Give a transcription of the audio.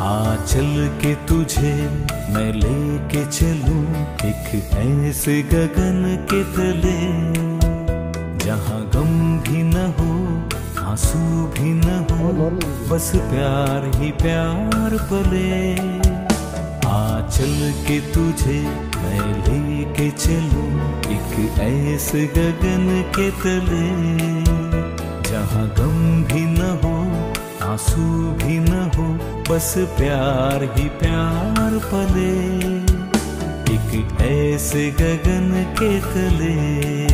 आ चल के तुझे मैं लेके चलूं एक ऐसे गगन के तले, जहां गम भी न हो आंसू भी न हो, बस प्यार ही प्यार पले। आ चल के तुझे मैं लेके चलूं एक ऐसे गगन के तले, जहां गम भी न हो आंसू भी न हो, बस प्यार ही प्यार पले एक ऐसे गगन के तले।